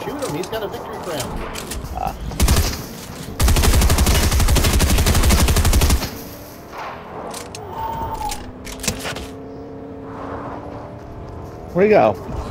shoot him. He's got a victory crown. Where'd he go?